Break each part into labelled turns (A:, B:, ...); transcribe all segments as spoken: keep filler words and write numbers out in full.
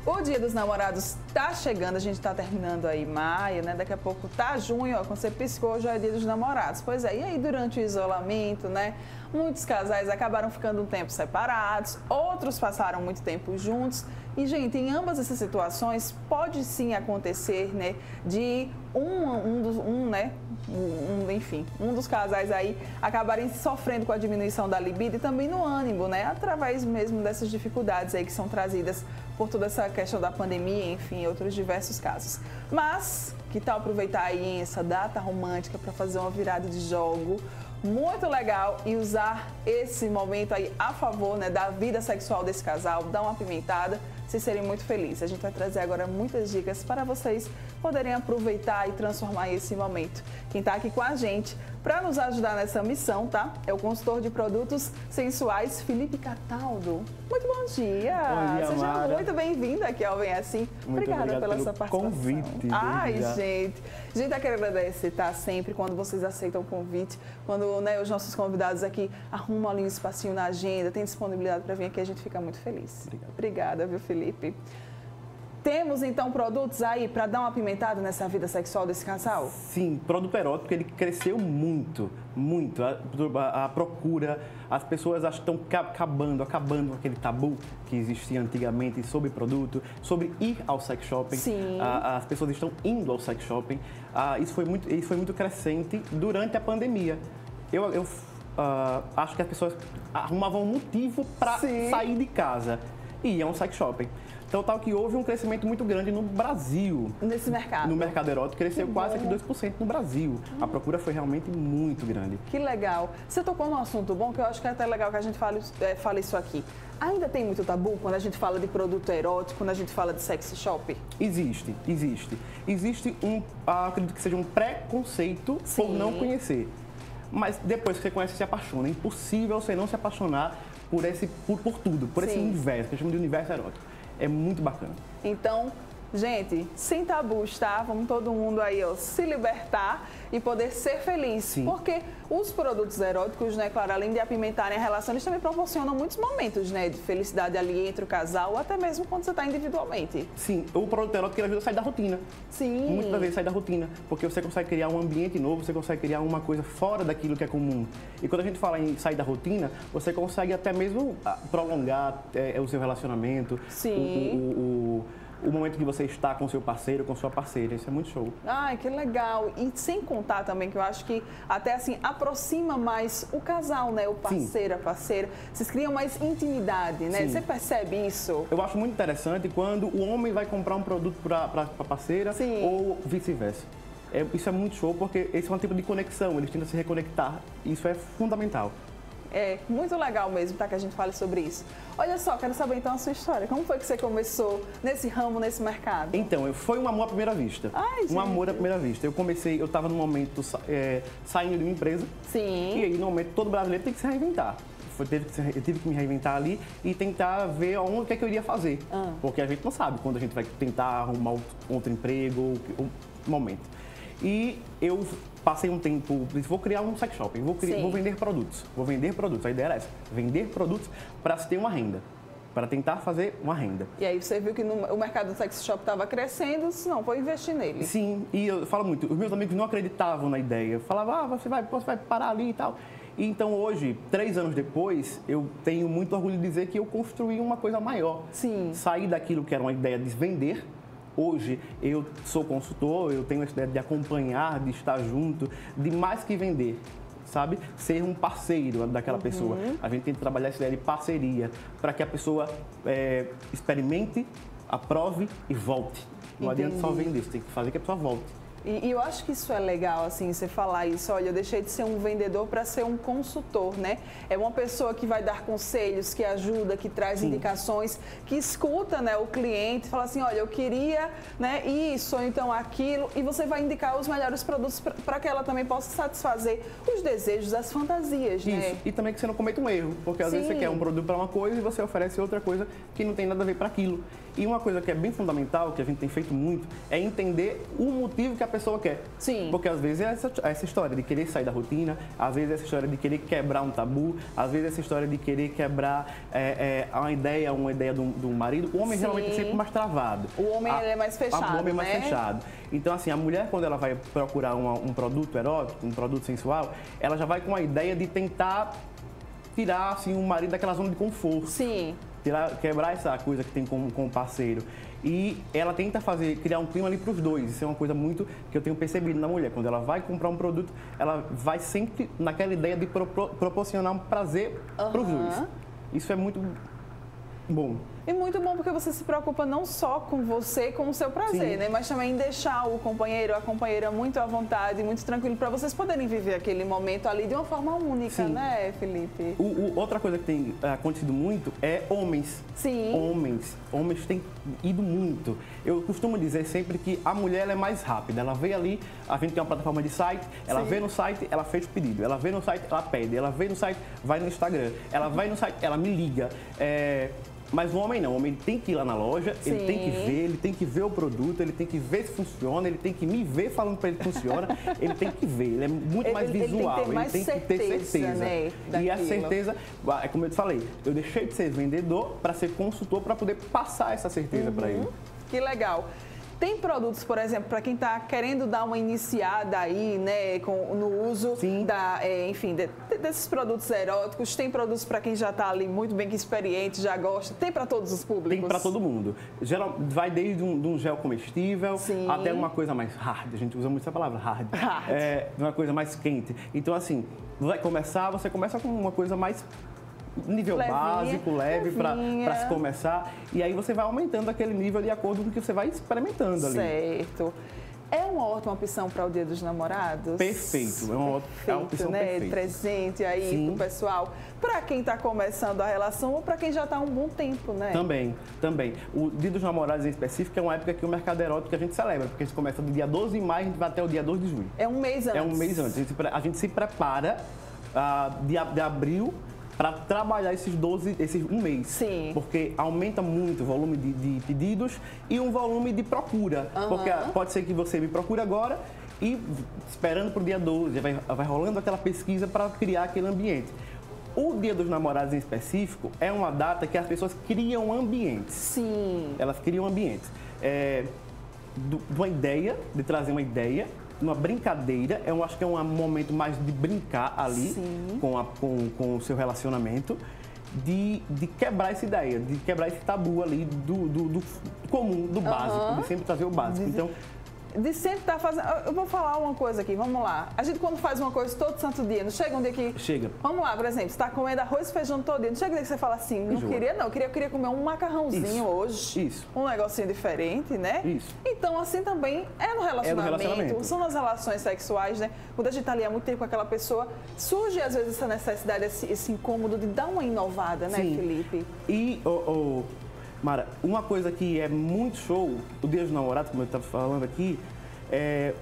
A: O Dia dos Namorados tá chegando, a gente tá terminando aí maio, né? Daqui a pouco tá junho, ó, quando você piscou, já é Dia dos Namorados. Pois é, e aí durante o isolamento, né? Muitos casais acabaram ficando um tempo separados, outros passaram muito tempo juntos. E, gente, em ambas essas situações, pode sim acontecer, né, de um, um, dos, um né, um, enfim, um dos casais aí acabarem sofrendo com a diminuição da libido e também no ânimo, né, através mesmo dessas dificuldades aí que são trazidas por toda essa questão da pandemia, enfim, outros diversos casos. Mas, que tal aproveitar aí essa data romântica para fazer uma virada de jogo muito legal e usar esse momento aí a favor, né, da vida sexual desse casal, dar uma apimentada, vocês serem muito felizes. A gente vai trazer agora muitas dicas para vocês poderem aproveitar e transformar esse momento. Quem está aqui com a gente para nos ajudar nessa missão, tá? É o consultor de produtos sensuais, Felipe Cataldo. Muito bom dia!
B: Bom dia,
A: Seja
B: Mara.
A: muito bem-vindo aqui ao Vem Assim.
B: Muito
A: Obrigada pela
B: pelo
A: sua participação.
B: convite.
A: Ai,
B: já.
A: gente. A gente tá querendo agradecer, tá? Sempre quando vocês aceitam o convite, quando, né, os nossos convidados aqui arrumam ali um espacinho na agenda, tem disponibilidade para vir aqui, a gente fica muito feliz.
B: Obrigado.
A: Obrigada, viu, Felipe? Temos, então, produtos aí para dar uma apimentada nessa vida sexual desse casal?
B: Sim, produto erótico, ele cresceu muito, muito. A, a, a procura, as pessoas acho que estão acabando, acabando com aquele tabu que existia antigamente sobre produto, sobre ir ao sex shopping.
A: Sim.
B: A, as pessoas estão indo ao sex shopping. Ah, isso, foi muito, isso foi muito crescente durante a pandemia. Eu, eu ah, acho que as pessoas arrumavam um motivo para sair de casa e iam ao sex shopping. Então, tal que houve um crescimento muito grande no Brasil.
A: Nesse mercado?
B: No mercado erótico, cresceu
A: Que
B: quase
A: bom.
B: aqui dois por cento no Brasil. A procura foi realmente muito grande.
A: Que legal. Você tocou num assunto bom, que eu acho que é até legal que a gente fale, é, fale isso aqui. Ainda tem muito tabu quando a gente fala de produto erótico, quando a gente fala de sex shop?
B: Existe, existe. Existe um, ah, acredito que seja um preconceito por
A: Sim.
B: não conhecer. Mas depois que você conhece, você se apaixona. É impossível você não se apaixonar por, esse, por, por tudo, por esse
A: Sim.
B: universo, que a gente chama de universo erótico. É muito bacana.
A: Então, gente, sem tabus, tá? Vamos todo mundo aí, ó, se libertar e poder ser feliz.
B: Sim.
A: Porque os produtos eróticos, né, claro, além de apimentarem a relação, eles também proporcionam muitos momentos, né, de felicidade ali entre o casal, ou até mesmo quando você está individualmente.
B: Sim, o produto erótico ele ajuda a sair da rotina.
A: Sim.
B: Muitas vezes sai da rotina, porque você consegue criar um ambiente novo, você consegue criar uma coisa fora daquilo que é comum. E quando a gente fala em sair da rotina, você consegue até mesmo ah, prolongar é, o seu relacionamento,
A: Sim.
B: O, o, o, o momento que você está com seu parceiro, com sua parceira. Isso é muito show.
A: Ai, que legal. E sem contar também que eu acho que até assim aproxima mais o casal, né? O parceiro, a parceira. Vocês criam mais intimidade, né?
B: Sim.
A: Você percebe isso?
B: Eu acho muito interessante quando o homem vai comprar um produto para a parceira.
A: Sim.
B: Ou vice-versa. É, isso é muito show porque esse é um tipo de conexão, eles tentam se reconectar. Isso é fundamental.
A: É muito legal mesmo, tá? Que a gente fale sobre isso. Olha só, quero saber então a sua história. Como foi que você começou nesse ramo, nesse mercado?
B: Então, eu- foi um amor à primeira vista.
A: Ai, gente.
B: Um amor à primeira vista. Eu comecei, eu estava num momento sa- é, saindo de uma empresa.
A: Sim.
B: E aí, no momento, todo brasileiro tem que se reinventar. Foi, teve que se, eu tive que me reinventar ali e tentar ver onde, o que, é que eu iria fazer.
A: Ah.
B: Porque a gente não sabe quando a gente vai tentar arrumar outro, outro emprego, o momento. E eu passei um tempo, disse, vou criar um sex shopping, vou, criar,
A: Sim.
B: vou vender produtos. Vou vender produtos, a ideia era essa. Vender produtos para se ter uma renda. Para tentar fazer uma renda.
A: E aí você viu que no- o mercado do sex shop estava crescendo, disse, não, vou investir nele.
B: Sim, e eu falo muito, os meus amigos não acreditavam na ideia. Falavam, ah, você vai, você vai parar ali e tal. E então hoje, três anos depois, eu tenho muito orgulho de dizer que eu construí uma coisa maior.
A: Sim.
B: Saí daquilo que era uma ideia de vender. Hoje eu sou consultor, eu tenho essa ideia de acompanhar, de estar junto, de mais que vender. Sabe? Ser um parceiro daquela pessoa. A gente tem que trabalhar essa ideia de parceria para que a pessoa é, experimente, aprove e volte. Não adianta só
A: Entendi.
B: vender, você tem que fazer que a pessoa volte.
A: E, e eu acho que isso é legal, assim, você falar isso. Olha, eu deixei de ser um vendedor para ser um consultor, né? É uma pessoa que vai dar conselhos, que ajuda, que traz
B: Sim.
A: indicações, que escuta, né, o cliente, fala assim, olha, eu queria, né, isso, ou então aquilo, e você vai indicar os melhores produtos para que ela também possa satisfazer os desejos, as fantasias, né?
B: Isso. E também que você não cometa um erro, porque às vezes
A: Sim.
B: você quer um produto para uma coisa e você oferece outra coisa que não tem nada a ver para aquilo. E uma coisa que é bem fundamental, que a gente tem feito muito, é entender o motivo que a pessoa quer.
A: Sim.
B: Porque às vezes é essa, essa história de querer sair da rotina, às vezes é essa história de querer quebrar um tabu, às vezes é essa história de querer quebrar é, é, uma ideia, uma ideia do, do marido. O homem Sim. geralmente é sempre mais travado.
A: O homem a, ele é mais fechado,
B: O homem é mais
A: né?
B: fechado. Então, assim, a mulher, quando ela vai procurar uma, um produto erótico, um produto sensual, ela já vai com a ideia de tentar tirar, assim, o marido daquela zona de conforto.
A: Sim.
B: Tirar, quebrar essa coisa que tem com, com o parceiro. E ela tenta fazer, criar um clima ali para os dois. Isso é uma coisa muito que eu tenho percebido na mulher. Quando ela vai comprar um produto, ela vai sempre naquela ideia de pro, pro, proporcionar um prazer uhum. para os dois. Isso é muito bom.
A: E muito bom porque você se preocupa não só com você, com o seu prazer, né? Mas também em deixar o companheiro, a companheira muito à vontade, muito tranquilo, para vocês poderem viver aquele momento ali de uma forma única, Sim. né, Felipe?
B: O, o, outra coisa que tem acontecido muito é homens.
A: Sim.
B: Homens. Homens têm ido muito. Eu costumo dizer sempre que a mulher ela é mais rápida. Ela vê ali, a gente tem uma plataforma de site, ela Sim. vê no site, ela fez o pedido. Ela vê no site, ela pede. Ela vê no site, vai no Instagram. Ela vai no site, ela me liga. É... Mas o homem não, o homem tem que ir lá na loja, Sim. ele tem que ver, ele tem que ver o produto, ele tem que ver se funciona, ele tem que me ver falando para ele que funciona, ele tem que ver, ele é muito
A: ele,
B: mais visual,
A: ele tem, mais
B: ele tem
A: certeza,
B: que ter certeza.
A: Né,
B: e a certeza, é como eu te falei, eu deixei de ser vendedor para ser consultor para poder passar essa certeza uhum. para ele.
A: Que legal. Tem produtos, por exemplo, para quem está querendo dar uma iniciada aí, né, com, no uso
B: Sim.
A: da, é, enfim, de, desses produtos eróticos. Tem produtos para quem já está ali muito bem experiente, já gosta. Tem para todos os públicos?
B: Tem para todo mundo. Geral, vai desde um, de um gel comestível Sim. até uma coisa mais hard. A gente usa muito essa palavra, hard.
A: hard.
B: É, uma coisa mais quente. Então, assim, vai começar, você começa com uma coisa mais nível levinha, básico, leve para se começar, e aí você vai aumentando aquele nível de acordo com o que você vai experimentando ali.
A: Certo. É uma ótima opção para o Dia dos Namorados?
B: Perfeito, é uma,
A: perfeito,
B: é uma opção
A: né?
B: perfeita.
A: Presente aí pro pessoal, para quem está começando a relação ou para quem já está há um bom tempo, né?
B: Também, também. O Dia dos Namorados em específico é uma época que o mercado erótico a gente celebra, porque a gente começa do dia doze de maio e a gente vai até o dia dois de junho.
A: É um mês antes.
B: É um mês antes. A gente, a gente se prepara uh, de, de abril para trabalhar esses doze, esses um mês.
A: Sim.
B: Porque aumenta muito o volume de, de pedidos e um volume de procura. Uhum. Porque pode ser que você me procure agora e esperando para o dia doze, vai, vai rolando aquela pesquisa para criar aquele ambiente. O Dia dos Namorados em específico é uma data que as pessoas criam ambientes.
A: Sim.
B: Elas criam ambientes. É, de uma ideia, de trazer uma ideia, uma brincadeira, eu acho que é um momento mais de brincar ali com, a, com, com o seu relacionamento, de, de quebrar essa ideia, de quebrar esse tabu ali do, do, do comum, do básico, uhum. de sempre trazer o básico. Então,
A: de sempre estar fazendo... Eu vou falar uma coisa aqui, vamos lá. A gente quando faz uma coisa todo santo dia, não chega um dia que...
B: Chega.
A: Vamos lá, por exemplo, você está comendo arroz e feijão todo dia, não chega um dia que você fala assim, não Enjoa. queria não, eu queria, eu queria comer um macarrãozinho
B: Isso.
A: hoje.
B: Isso.
A: Um negocinho diferente, né?
B: Isso.
A: Então, assim também é no relacionamento, é no relacionamento. São nas relações sexuais, né? Quando a gente está ali há muito tempo com aquela pessoa, surge às vezes essa necessidade, esse, esse incômodo de dar uma inovada, né,
B: Sim.
A: Felipe?
B: E, oh, oh, Mara, uma coisa que é muito show, o Dia dos Namorados, como eu estava falando aqui, É,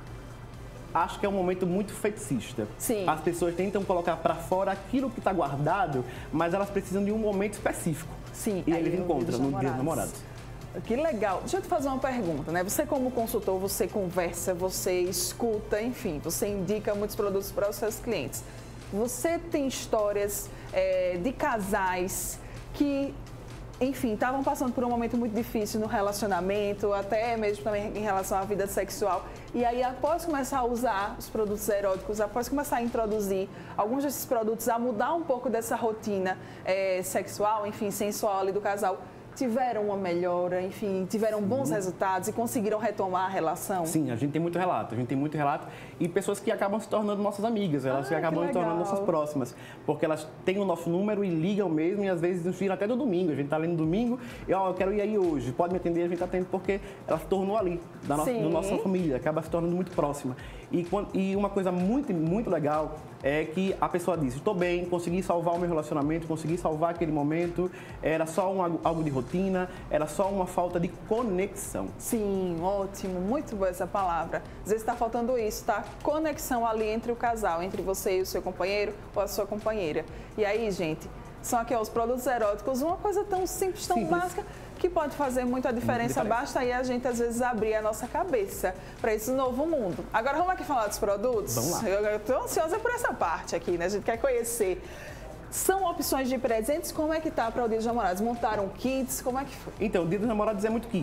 B: acho que é um momento muito feticista.
A: Sim.
B: As pessoas tentam colocar para fora aquilo que está guardado, mas elas precisam de um momento específico.
A: Sim.
B: E eles encontram no Dia dos Namorados.
A: Que legal. Deixa eu te fazer uma pergunta, né? Você como consultor, você conversa, você escuta, enfim, você indica muitos produtos para os seus clientes. Você tem histórias é, de casais que... enfim, estavam passando por um momento muito difícil no relacionamento, até mesmo também em relação à vida sexual. E aí, após começar a usar os produtos eróticos, após começar a introduzir alguns desses produtos, a mudar um pouco dessa rotina é, sexual, enfim, sensual ali do casal, tiveram uma melhora, enfim, tiveram bons Sim. resultados e conseguiram retomar a relação?
B: Sim, a gente tem muito relato, a gente tem muito relato e pessoas que acabam se tornando nossas amigas, elas ah, que acabam se tornando nossas próximas, porque elas têm o nosso número e ligam mesmo e às vezes nos viram até do domingo, a gente tá ali no domingo e ó, eu quero ir aí hoje, pode me atender, a gente tá atendendo porque ela se tornou ali, da nossa, da nossa família, acaba se tornando muito próxima. E, e uma coisa muito, muito legal é que a pessoa diz, estou bem, consegui salvar o meu relacionamento, consegui salvar aquele momento, era só um, algo de rotina, era só uma falta de conexão.
A: Sim, ótimo, muito boa essa palavra. Às vezes está faltando isso, tá? Conexão ali entre o casal, entre você e o seu companheiro ou a sua companheira. E aí, gente, são aqui ó, os produtos eróticos, uma coisa tão simples, tão
B: simples.
A: básica, que pode fazer muita diferença.
B: diferença.
A: Basta aí a gente, às vezes, abrir a nossa cabeça para esse novo mundo. Agora, vamos aqui falar dos produtos?
B: Vamos lá.
A: Eu estou ansiosa por essa parte aqui, né? A gente quer conhecer. São opções de presentes? Como é que tá para o Dia dos Namorados? Montaram kits? Como é que foi?
B: Então, o Dia dos Namorados é muito kit.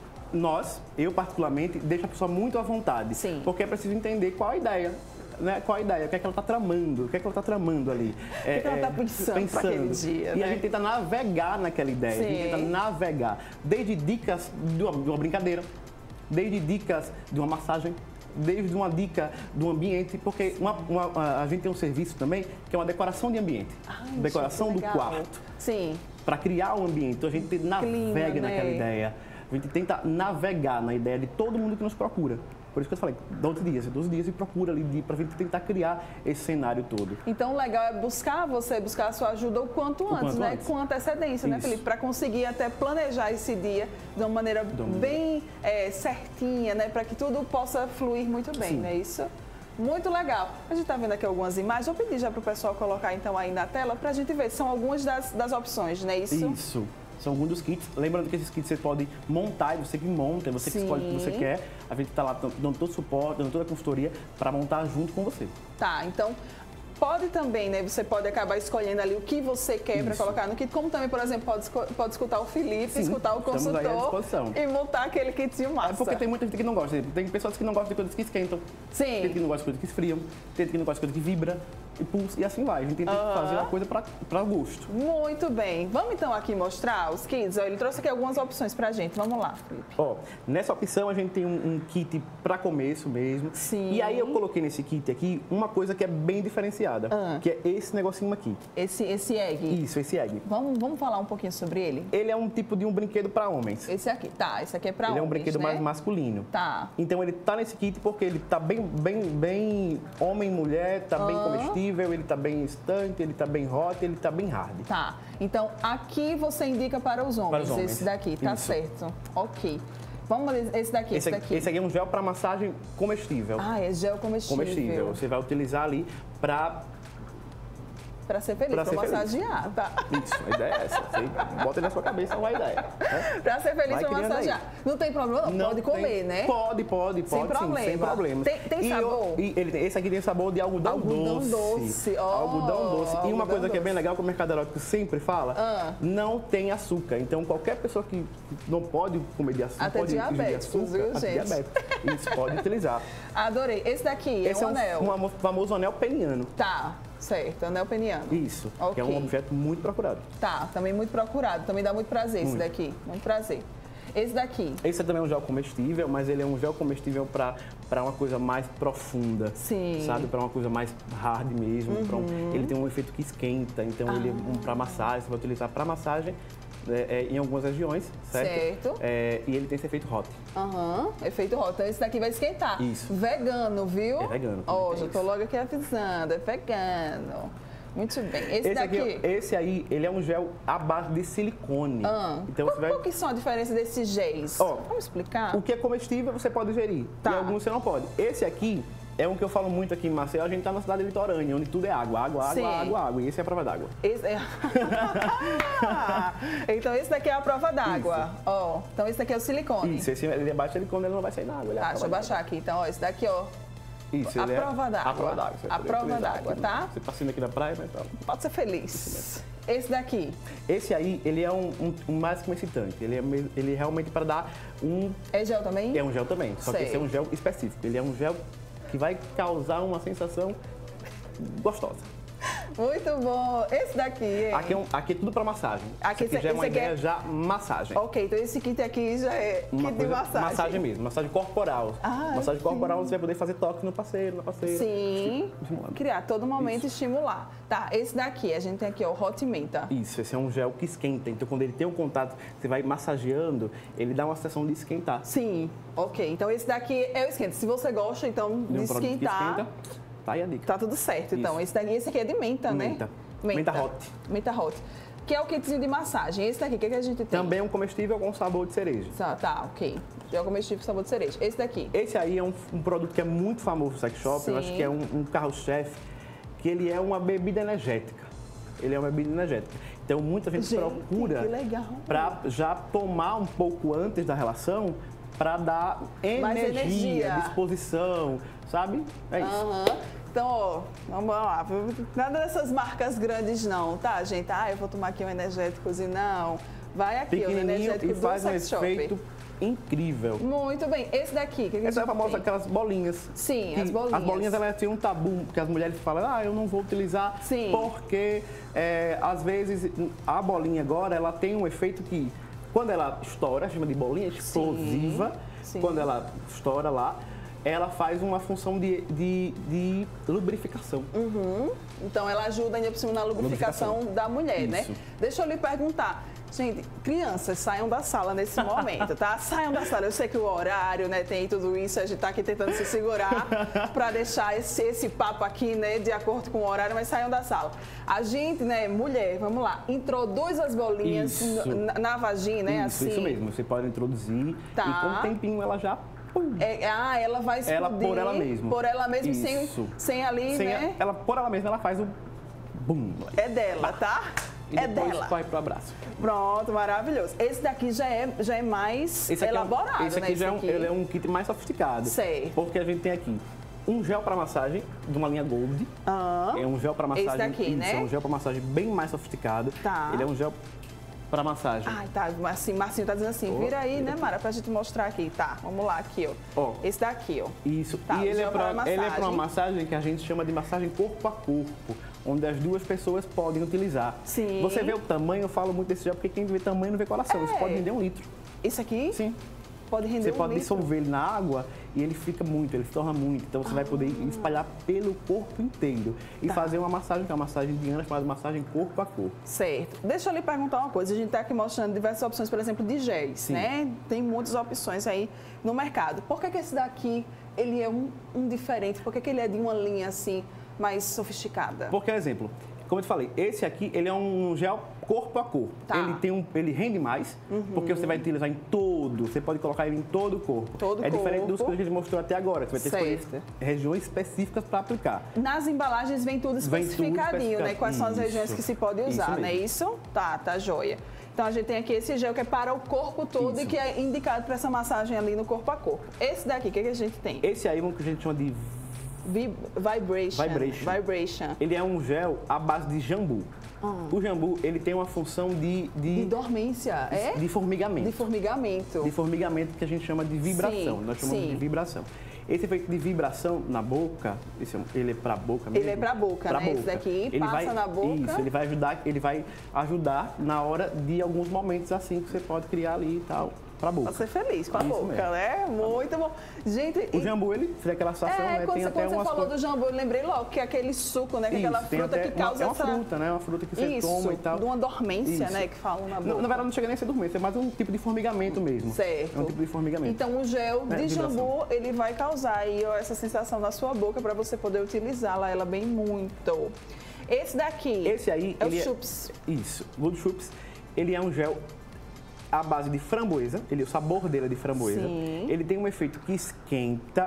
B: Nós, eu particularmente, deixo a pessoa muito à vontade.
A: Sim.
B: Porque é preciso entender qual a ideia. Né? Qual a ideia? O que é que ela está tramando? O que é que ela está tramando ali?
A: O que, é que ela está pensando, pensando. para aquele dia,
B: E
A: né?
B: a gente tenta navegar naquela ideia.
A: Sim.
B: A gente tenta navegar. Desde dicas de uma, de uma brincadeira, desde dicas de uma massagem, desde uma dica do ambiente, porque uma, uma, a gente tem um serviço também que é uma decoração de ambiente.
A: Ai,
B: decoração do quarto.
A: Sim.
B: Para criar um ambiente. Então a gente navega
A: Clima, né?
B: naquela ideia. A gente tenta navegar na ideia de todo mundo que nos procura. Por isso que eu falei, doze dias, doze dias e procura ali para a gente tentar criar esse cenário todo.
A: Então, o legal é buscar você, buscar a sua ajuda o quanto
B: o
A: antes,
B: quanto
A: né?
B: Antes.
A: Com antecedência, né,
B: Isso.
A: Felipe? Para conseguir até planejar esse dia de uma maneira bem é, certinha, né? Para que tudo possa fluir muito bem,
B: Sim.
A: não é isso? Muito legal. A gente está vendo aqui algumas imagens. Vou pedir já para o pessoal colocar então aí na tela para a gente ver. São algumas das, das opções, não é isso?
B: Isso. São alguns dos kits. Lembrando que esses kits você pode montar, você que monta, você que
A: Sim.
B: escolhe o que você quer. A gente está lá dando todo o suporte, dando toda a consultoria para montar junto com você.
A: Tá, então pode também, né? Você pode acabar escolhendo ali o que você quer para colocar no kit, como também, por exemplo, pode, pode escutar o Felipe,
B: Sim,
A: escutar o
B: estamos aí à
A: consultor
B: disposição.
A: e montar aquele kitzinho massa.
B: É porque tem muita gente que não gosta. Tem pessoas que não gostam de coisas que esquentam.
A: Sim.
B: Tem gente que não gosta de coisas que esfriam. Tem gente que não gosta de coisas que vibra e pulsa e assim vai. A gente tenta
A: Aham.
B: fazer uma coisa para gosto.
A: Muito bem. Vamos então aqui mostrar os kits. Ó, ele trouxe aqui algumas opções pra gente. Vamos lá, Felipe.
B: Ó, nessa opção a gente tem um, um kit para começo mesmo.
A: Sim.
B: E aí eu coloquei nesse kit aqui uma coisa que é bem diferenciada,
A: Ah.
B: que é esse negocinho aqui.
A: Esse, esse egg.
B: Isso, esse egg.
A: Vamos, vamos falar um pouquinho sobre ele?
B: Ele é um tipo de um brinquedo para homens.
A: Esse aqui. Tá, esse aqui é pra
B: Ele
A: homens,
B: é um brinquedo
A: né?
B: mais masculino.
A: Tá.
B: Então ele tá nesse kit porque ele tá bem, bem, bem homem, mulher, tá bem
A: Ah.
B: comestível, ele tá bem instante, ele tá bem hot, ele tá bem hard.
A: Tá. Então, aqui você indica para os homens,
B: Para os homens.
A: esse daqui, tá
B: Isso.
A: certo. Ok. Vamos ler esse daqui, esse,
B: Esse, aqui,
A: daqui.
B: esse aqui é um gel para massagem comestível.
A: Ah, é gel comestível.
B: comestível. Você vai utilizar ali para
A: Pra ser feliz,
B: Pra
A: pra,
B: ser feliz.
A: massagear, tá?
B: Isso, a ideia é essa. Você bota na sua cabeça uma ideia. Né?
A: Pra ser feliz,
B: Vai
A: pra
B: criando
A: massagear.
B: aí.
A: Não tem problema, não.
B: Não
A: Pode comer,
B: tem-
A: né?
B: Pode, pode, pode,
A: Sem
B: sim,
A: problema.
B: sem problema.
A: Tem- tem
B: E
A: sabor?
B: eu- e ele tem- esse aqui tem sabor de algodão,
A: Algodão
B: doce.
A: doce, ó,
B: Algodão doce. E uma
A: algodão
B: coisa que é bem
A: doce.
B: legal, que o mercado erótico sempre fala,
A: Ah.
B: não tem açúcar. Então, qualquer pessoa que não pode comer de açúcar,
A: Até
B: pode ingerir
A: diabéticos,
B: açúcar,
A: viu,
B: até
A: gente?
B: diabético. Isso, pode utilizar.
A: Adorei. Esse daqui
B: Esse
A: é um
B: é
A: anel.
B: um, um famoso anel peniano.
A: Tá, certo. Anel peniano.
B: Isso, que é
A: Ok.
B: um objeto muito procurado.
A: Tá, também muito procurado. Também dá muito prazer esse
B: Muito.
A: daqui. Muito prazer. Esse daqui.
B: Esse também é um gel comestível, mas ele é um gel comestível para uma coisa mais profunda.
A: Sim.
B: Sabe? Para uma coisa mais hard mesmo. pra um- ele tem um efeito que esquenta, então ele é um para massagem, você vai utilizar para massagem é, é, em algumas regiões, certo?
A: Certo.
B: É, e ele tem esse efeito hot.
A: Aham, efeito hot. Então esse daqui vai esquentar.
B: Isso.
A: Vegano, viu?
B: É vegano,
A: Ó,
B: também
A: já
B: tem
A: tô
B: isso.
A: logo aqui avisando. É vegano. Muito bem. Esse,
B: Esse,
A: daqui.
B: aqui, esse aí, ele é um gel à base de silicone.
A: Ah,
B: Então
A: qual,
B: você vai...
A: qual que são a diferença desses géis?
B: Ó,
A: Vamos explicar?
B: O que é comestível você pode ingerir,
A: Tá.
B: e alguns você não pode. Esse aqui é um que eu falo muito aqui em Maceió, a gente tá na cidade litorânea, onde tudo é água, água, água,
A: Sim.
B: água, água. E esse é a prova d'água.
A: Esse é... então esse daqui é a prova d'água. Ó, então esse daqui é o silicone.
B: Isso, esse, ele é baixo silicone, ele não vai sair na água. Ele é a
A: Tá,
B: prova
A: deixa eu
B: d'água.
A: baixar aqui. Então, ó, esse daqui, ó.
B: Isso,
A: a
B: ele é
A: prova d'água.
B: A prova d'água. você vai
A: A
B: poder
A: prova
B: utilizar
A: d'água,
B: aqui,
A: tá?
B: Você passeando aqui na praia, né? Então.
A: Pode ser feliz. Esse daqui
B: Esse aí, ele é um, um, um mais que um excitante. Ele é, me- ele é realmente para dar um...
A: é gel também?
B: É um gel também, só
A: Sei.
B: que esse é um gel específico. Ele é um gel que vai causar uma sensação gostosa.
A: Muito bom. Esse daqui, hein?
B: Aqui é, um, aqui é tudo para massagem.
A: Aqui
B: Isso aqui
A: esse-
B: já é uma
A: esse aqui
B: ideia
A: é-
B: já massagem.
A: Ok, então esse kit aqui já é
B: Uma
A: kit de
B: coisa-
A: massagem.
B: massagem mesmo, massagem corporal.
A: Ah,
B: massagem
A: sim.
B: corporal você vai poder fazer toque no parceiro, na parceira.
A: Sim,
B: Estimulando.
A: criar a todo momento estimular. Tá, esse daqui, a gente tem aqui, ó, o Hot Menta.
B: Isso, esse é um gel que esquenta. Então, quando ele tem um contato, você vai massageando, ele dá uma sensação de esquentar.
A: Sim, ok. Então esse daqui é o esquenta. Se você gosta, então, de
B: De um produto que
A: esquentar,
B: esquenta, tá aí a dica.
A: tá tudo certo. Então,
B: Isso.
A: esse daqui, esse aqui é de menta, né?
B: Menta. Menta hot.
A: Menta hot. Que é o kitzinho de massagem. Esse daqui, o que, que a gente tem?
B: Também é um comestível com sabor de cereja.
A: Tá, tá, ok. Já comestível com sabor de cereja. Esse daqui.
B: Esse aí é um, um produto que é muito famoso no sex shop. Eu
A: Sim.
B: acho que é um, um carro-chefe, que ele é uma bebida energética. ele é uma bebida energética. Então, muita gente, gente procura para já tomar um pouco antes da relação para dar energia, energia, disposição, sabe? É isso.
A: Uhum. Então, ó, vamos lá. Nada dessas marcas grandes não, tá, gente? Ah, eu vou tomar aqui um energéticozinho, não. Vai aqui, o energético
B: e faz
A: do
B: um
A: sex
B: efeito
A: shop.
B: Incrível.
A: Muito bem. Esse daqui, que a gente
B: Essa é a famosa, aquelas bolinhas.
A: Sim, as bolinhas.
B: As bolinhas, elas têm um tabu, porque as mulheres falam, ah, eu não vou utilizar,
A: Sim.
B: porque, é, às vezes, a bolinha agora, ela tem um efeito que, quando ela estoura, chama de bolinha explosiva, sim, sim. Quando ela estoura lá, ela faz uma função de, de, de lubrificação.
A: Uhum. Então, ela ajuda ainda por cima na lubrificação, lubrificação. da mulher, Isso. né? Deixa eu lhe perguntar. Gente, crianças, saiam da sala nesse momento, tá? Saiam da sala. Eu sei que o horário, né, tem tudo isso, a gente tá aqui tentando se segurar para deixar esse, esse papo aqui, né, de acordo com o horário, mas saiam da sala. A gente, né, mulher, vamos lá, introduz as bolinhas na, na vagina, né,
B: isso,
A: assim?
B: Isso mesmo, você pode introduzir
A: tá.
B: E com um tempinho ela já...
A: É, ah, ela vai explodir.
B: Ela por ela mesma.
A: Por ela mesma, sem, sem ali, sem né?
B: A, ela, por ela mesma, ela faz o... Bum.
A: É dela, tá?
B: E
A: é
B: depois
A: dela.
B: vai pro abraço.
A: Pronto, maravilhoso. Esse daqui já é, já é mais
B: esse
A: elaborado,
B: é um, esse
A: né?
B: aqui já
A: esse
B: é um,
A: aqui.
B: Ele é um kit mais sofisticado.
A: Sei.
B: Porque a gente tem aqui um gel para massagem de uma linha Gold.
A: Ah,
B: é um gel para massagem.
A: Esse daqui,
B: isso,
A: né?
B: É um gel para massagem bem mais sofisticado.
A: Tá.
B: Ele é um gel para massagem.
A: Ai, tá. Assim, Marcinho tá dizendo assim, oh, vira aí, né, Mara, pra gente mostrar aqui. Tá, vamos lá, aqui, ó. Oh, esse daqui, ó.
B: Isso. Tá, e ele é, pra, ele é para uma massagem que a gente chama de massagem corpo a corpo, onde as duas pessoas podem utilizar.
A: Sim.
B: Você vê o tamanho, eu falo muito desse gel, porque quem vê tamanho não vê coração. É. Isso pode render um litro.
A: Isso aqui?
B: Sim.
A: Pode render
B: Você
A: um
B: pode
A: litro.
B: dissolver ele na água e ele fica muito, ele se torna muito. Então você ah. vai poder espalhar pelo corpo inteiro e tá. fazer uma massagem, que é uma massagem de Ana, chamada massagem corpo a corpo.
A: Certo. Deixa eu lhe perguntar uma coisa. A gente está aqui mostrando diversas opções, por exemplo, de géis, Sim. né? Tem muitas opções aí no mercado. Por que, que esse daqui ele é um, um diferente? Por que, que ele é de uma linha assim mais sofisticada?
B: Porque, exemplo, como eu te falei, esse aqui ele é um gel corpo a corpo. Tá. Ele, tem um, ele rende mais, uhum. porque você vai utilizar em todo, você pode colocar ele em todo o corpo.
A: Todo
B: é
A: corpo.
B: diferente dos que a gente mostrou até agora, que você vai ter que regiões específicas para aplicar.
A: Nas embalagens vem tudo especificadinho, vem tudo especificado. né? Quais Isso. são as regiões que se pode usar, não é isso? Tá, tá joia. Então a gente tem aqui esse gel que é para o corpo todo isso. e que é indicado para essa massagem ali no corpo a corpo. Esse daqui, o que, que a gente tem?
B: Esse aí é um que a gente chama de
A: Vibration.
B: Vibration.
A: Vibration.
B: Ele é um gel à base de jambu. Ah. O jambu, ele tem uma função de... De,
A: de dormência, é?
B: De formigamento.
A: De formigamento.
B: De formigamento que a gente chama de vibração.
A: Sim,
B: Nós chamamos
A: sim.
B: de vibração. Esse efeito de vibração na boca, esse, ele é para a boca mesmo?
A: Ele é para a boca,
B: pra
A: né?
B: Boca.
A: Esse daqui
B: ele
A: passa
B: vai,
A: na boca.
B: Isso, ele vai ajudar, ele vai ajudar na hora de alguns momentos assim que você pode criar ali e tal. Pra boca.
A: Pra ser feliz com a Isso boca, mesmo. né? Muito bom. Gente,
B: o e... jambu, ele faz aquela sensação,
A: é,
B: né?
A: Quando
B: tem
A: você,
B: até
A: quando
B: umas
A: você falou
B: coisas...
A: do jambu, eu lembrei logo que é aquele suco, né? Que
B: Isso,
A: aquela fruta que causa
B: uma,
A: essa...
B: É uma fruta, né? Uma fruta que você
A: Isso,
B: toma e tal.
A: de uma dormência,
B: Isso.
A: né? Que falam na boca.
B: Na, na verdade, não chega nem a ser dormência, é mais um tipo de formigamento mesmo.
A: Certo.
B: É um tipo de formigamento.
A: Então, o gel de é, jambu, ele vai causar aí ó, essa sensação na sua boca para você poder utilizá-la, ela bem muito. Esse daqui
B: Esse aí,
A: é
B: ele
A: o Chups.
B: É, isso, o Good Chups, ele é um gel à base de framboesa, ele, o sabor dele é de framboesa.
A: Sim.
B: Ele tem um efeito que esquenta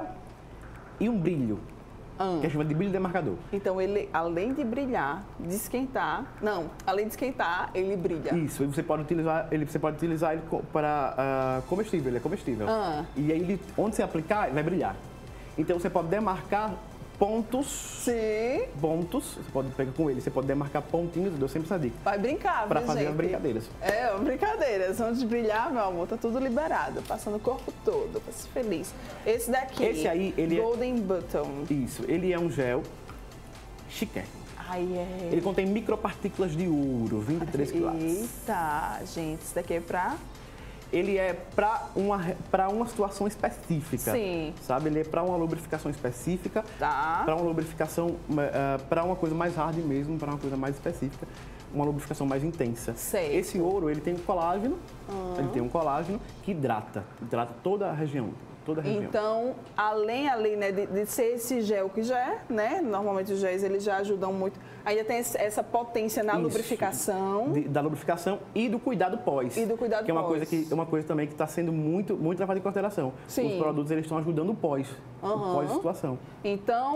B: e um brilho, hum. que é chamado de brilho demarcador.
A: Então, ele, além de brilhar, de esquentar, não, além de esquentar, ele brilha.
B: Isso, e você pode utilizar ele, você pode utilizar ele para uh, comestível, ele é comestível.
A: Hum.
B: E aí, ele, onde você aplicar, ele vai brilhar. Então, você pode demarcar pontos.
A: Sim.
B: Pontos. Você pode pegar com ele, você pode demarcar pontinhos, eu dou sempre essa dica.
A: Vai brincar,
B: Pra
A: viu,
B: fazer
A: gente?
B: as brincadeiras.
A: É, brincadeiras. Antes de brilhar, meu amor, tá tudo liberado. Passando o corpo todo, pra ser feliz. Esse daqui.
B: Esse aí, ele
A: Golden
B: é...
A: Button.
B: Isso, ele é um gel chiquérrimo.
A: Ai, é.
B: Ele contém micropartículas de ouro, vinte e três quilates.
A: Eita, gente, isso daqui é pra...
B: Ele é para uma, para uma situação específica.
A: Sim.
B: Sabe? Ele é para uma lubrificação específica.
A: Tá.
B: Para uma lubrificação, uh, para uma coisa mais hard mesmo, para uma coisa mais específica. Uma lubrificação mais intensa.
A: Certo.
B: Esse ouro, ele tem um colágeno.
A: Uhum.
B: Ele tem um colágeno que hidrata. Hidrata toda a região. Toda a região.
A: Então, além ali, né, de, de ser esse gel que já é, né? Normalmente os géis, eles já ajudam muito. Ainda tem essa potência na Isso, lubrificação.
B: De, da lubrificação e do cuidado pós.
A: E do cuidado
B: que é uma
A: pós.
B: coisa que é uma coisa também que está sendo muito, muito levada em consideração.
A: Sim.
B: Os produtos, eles estão ajudando o pós.
A: Uhum.
B: O pós-situação.
A: Então,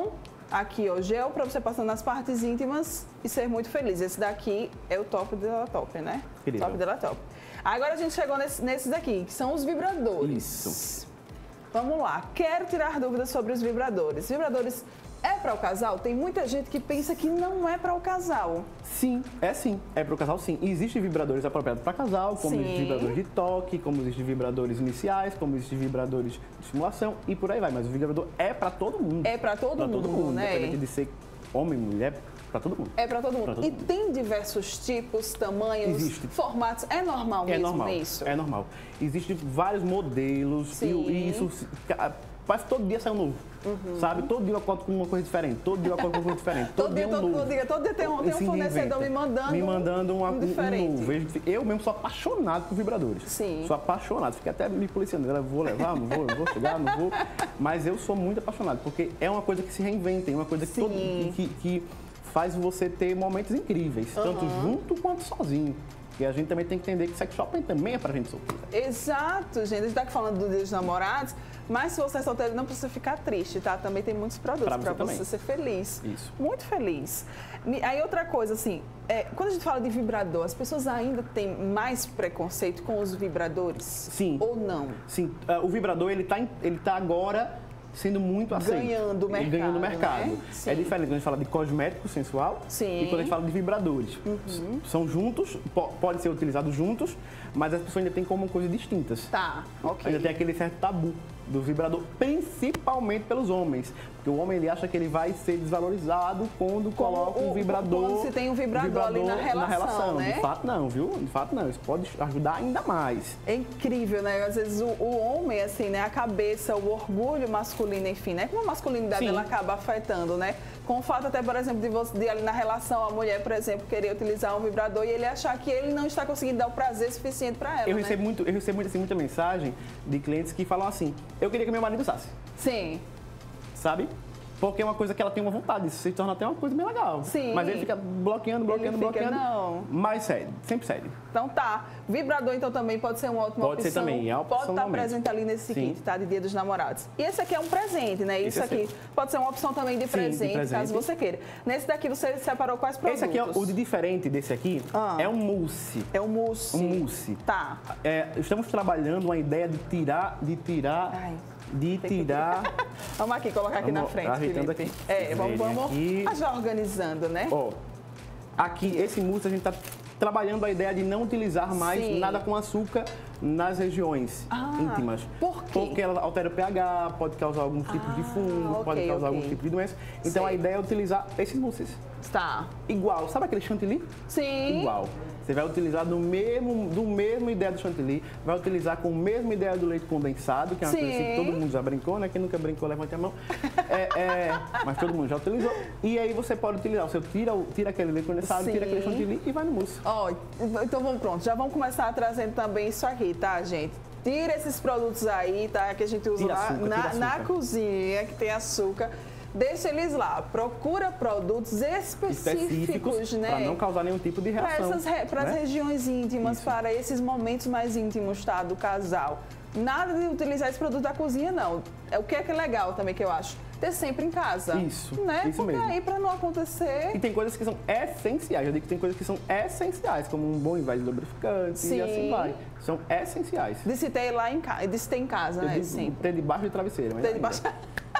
A: Aqui, ó, gel para você passar nas partes íntimas e ser muito feliz. Esse daqui é o top dela top, né?
B: Querida.
A: Top dela top. Agora a gente chegou nesse, nesses daqui, que são os vibradores.
B: Isso.
A: Vamos lá. Quero tirar dúvidas sobre os vibradores. Vibradores é para o casal? Tem muita gente que pensa que não é para o casal.
B: Sim, é sim. É para o casal, sim. Existem vibradores apropriados para casal, como
A: Sim.
B: existem vibradores de toque, como existem vibradores iniciais, como existem vibradores de estimulação e por aí vai. Mas o vibrador é para todo mundo.
A: É para todo,
B: pra
A: mundo,
B: todo mundo,
A: né?
B: independente de ser homem, mulher, para todo mundo.
A: É para todo mundo.
B: Pra todo
A: e
B: mundo.
A: tem diversos tipos, tamanhos,
B: Existe.
A: formatos. É normal
B: É
A: mesmo
B: normal.
A: isso?
B: É normal. Existem vários modelos
A: Sim.
B: e, e isso parece que todo dia sai um novo. Uhum. Sabe? Todo dia eu acordo com uma coisa diferente. Todo dia eu acordo com uma coisa diferente.
A: Todo,
B: Todo,
A: dia,
B: dia um
A: todo,
B: novo.
A: todo dia, todo dia tem um, tem um
B: Se
A: fornecedor
B: reinventa.
A: me mandando,
B: me mandando uma,
A: um
B: um,
A: diferente.
B: um novo. Eu, eu mesmo sou apaixonado por vibradores.
A: Sim.
B: Sou apaixonado. Fiquei até me policiando. Eu vou levar, não vou, eu vou chegar, não vou. Mas eu sou muito apaixonado, porque é uma coisa que se reinventa, é uma coisa que, todo, que, que faz você ter momentos incríveis, uhum. tanto junto quanto sozinho. E a gente também tem que entender que sex shopping também é pra gente solteira.
A: Exato, gente. A gente tá aqui falando do Dia dos Namorados, mas se você é solteiro, não precisa ficar triste, tá? Também tem muitos produtos
B: Pra
A: para
B: você
A: você,
B: também.
A: ser feliz.
B: Isso.
A: Muito feliz. Aí outra coisa, assim, é, quando a gente fala de vibrador, as pessoas ainda têm mais preconceito com os vibradores?
B: Sim.
A: Ou não?
B: Sim. Uh, o vibrador, ele tá, em, ele tá agora sendo muito aceito.
A: Ganhando o mercado,
B: Ganhando mercado.
A: né?
B: É diferente quando a gente fala de cosmético sensual
A: Sim.
B: e quando a gente fala de vibradores. Uhum. São juntos, po podem ser utilizados juntos, mas as pessoas ainda têm como coisas distintas.
A: Tá, ok.
B: Ainda tem aquele certo tabu do vibrador, principalmente pelos homens. Porque o homem, ele acha que ele vai ser desvalorizado quando coloca um vibrador...
A: Quando se tem um vibrador, vibrador ali na relação,
B: na relação.
A: né?
B: De fato não, viu? De fato não. Isso pode ajudar ainda mais.
A: É incrível, né? Às vezes o, o homem, assim, né? A cabeça, o orgulho masculino, enfim, né? Como a masculinidade
B: Sim.
A: ela acaba afetando, né? Com o fato até, por exemplo, de você de ali na relação, a mulher, por exemplo, querer utilizar um vibrador e ele achar que ele não está conseguindo dar o prazer suficiente para ela,
B: Eu
A: né?
B: recebo, muito, eu recebo muito, assim, muita mensagem de clientes que falam assim, eu queria que meu marido usasse.
A: Sim.
B: Sabe? Porque é uma coisa que ela tem uma vontade, isso se torna até uma coisa bem legal.
A: Sim.
B: Mas ele fica bloqueando, bloqueando,
A: Ele fica,
B: bloqueando.
A: não.
B: Mas cede, sempre cede.
A: Então tá. Vibrador, então, também pode ser uma ótima
B: Pode
A: opção.
B: ser também, é a opção
A: Pode estar
B: do momento.
A: presente ali nesse
B: Sim.
A: kit, tá? De Dia dos Namorados. E esse aqui é um presente, né? Isso
B: Esse é
A: aqui
B: seu.
A: pode ser uma opção também de
B: Sim,
A: presente,
B: de presente.
A: caso você queira. Nesse daqui você separou quais produtos?
B: Esse aqui, ó, o de diferente desse aqui,
A: Ah.
B: é um mousse.
A: É o mousse.
B: Um mousse.
A: Tá.
B: É, estamos trabalhando uma ideia de tirar, de tirar,
A: Ai,
B: de tirar...
A: Vamos aqui, colocar aqui
B: Vamos
A: na frente,
B: ajeitando
A: Felipe.
B: aqui.
A: É, vamos,
B: Verem
A: vamos
B: aqui.
A: já organizando, né?
B: Ó, aqui, esse mousse a gente está trabalhando a ideia de não utilizar mais
A: Sim.
B: nada com açúcar nas regiões
A: Ah,
B: íntimas.
A: por quê?
B: Porque ela altera o pH, pode causar alguns tipos de
A: Ah,
B: fungo,
A: ok,
B: pode causar
A: ok.
B: alguns tipos de doença. Então
A: Sei.
B: a ideia é utilizar esses mousses.
A: Tá.
B: Igual, sabe aquele chantilly?
A: Sim.
B: Igual. Você vai utilizar do mesmo, do mesmo ideia do chantilly, vai utilizar com a mesma ideia do leite condensado, que é uma
A: Sim.
B: coisa assim que todo mundo já brincou, né? Quem nunca brincou, levante a mão. É, é, mas todo mundo já utilizou. E aí você pode utilizar, você tira, o- tira aquele leite condensado,
A: Sim.
B: tira aquele chantilly e vai no mousse.
A: Ó, então vamos pronto. Já vamos começar trazendo também isso aqui, tá, gente? Tira esses produtos aí, tá? Que a gente usa
B: Tira
A: lá
B: açúcar,
A: na,
B: tira açúcar.
A: na cozinha, que tem açúcar. Deixa eles lá. Procura produtos específicos, né?
B: para não causar nenhum tipo de
A: Para
B: reação.
A: essas re- para as
B: né?
A: regiões íntimas,
B: Isso.
A: para esses momentos mais íntimos, tá, do casal. Nada de utilizar esse produto da cozinha, não. É o que é que é legal também, que eu acho. Ter sempre em casa.
B: Isso,
A: Né?
B: isso
A: Porque
B: mesmo.
A: aí, para não acontecer...
B: E tem coisas que são essenciais. Eu digo que tem coisas que são essenciais, como um bom invés de lubrificante
A: Sim.
B: e assim vai. São essenciais.
A: De se ter lá em casa, de se ter em casa,
B: Eu
A: né?
B: digo,
A: Sim.
B: ter debaixo do travesseiro. mas
A: Ter
B: ainda.
A: debaixo-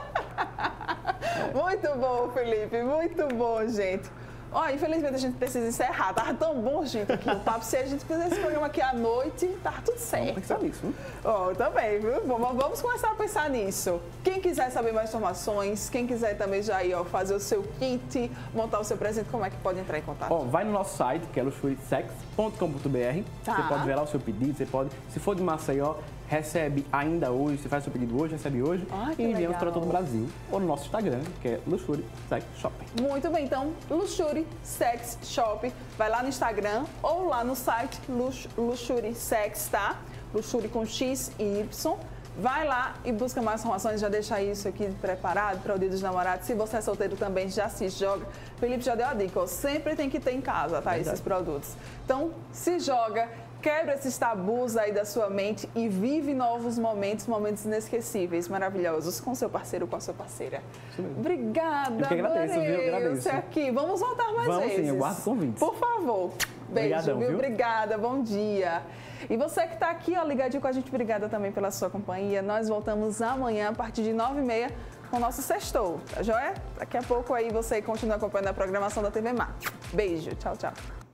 A: Muito bom, Felipe, muito bom, gente. Ó, infelizmente a gente precisa encerrar. Tava tão bom, gente, aqui o papo. Se a gente fizesse esse programa aqui à noite, tava tudo
B: Vamos
A: certo.
B: pensar nisso, né?
A: Ó, também, viu? Vamos, vamos começar a pensar nisso. Quem quiser saber mais informações, quem quiser também já ir, ó, fazer o seu kit, montar o seu presente, como é que pode entrar em contato?
B: Ó, vai no nosso site, que é luxury sex ponto com ponto br.
A: Tá.
B: Você pode ver lá o seu pedido, você pode, se for de Maceió, recebe ainda hoje, você faz o seu pedido hoje, recebe hoje.
A: Ah, que
B: e enviamos
A: legal.
B: para todo o Brasil. Ou no nosso Instagram, que é Luxury Sex Shopping.
A: Muito bem, então, Luxury Sex Shop. Vai lá no Instagram ou lá no site Lux, Luxury Sex, tá? Luxury com X e Y. Vai lá e busca mais informações, já deixa isso aqui preparado para o Dia dos Namorados. Se você é solteiro também, já se joga. Felipe já deu a dica, ó, sempre tem que ter em casa, tá?
B: Verdade.
A: Esses produtos. Então, se joga, Quebra esses tabus aí da sua mente e vive novos momentos, momentos inesquecíveis, maravilhosos, com seu parceiro, com a sua parceira. Obrigada,
B: eu que agradeço,
A: adorei
B: viu? Eu agradeço.
A: você aqui. Vamos voltar mais
B: Vamos
A: vezes.
B: sim, eu guardo convites.
A: Por favor. Beijo,
B: Obrigadão,
A: viu?
B: viu?
A: Obrigada, bom dia. E você que está aqui, ó, ligadinho com a gente, obrigada também pela sua companhia. Nós voltamos amanhã, a partir de nove e meia, com o nosso Sextou, tá joia? Daqui a pouco aí você continua acompanhando a programação da T V Mar. Beijo, tchau, tchau.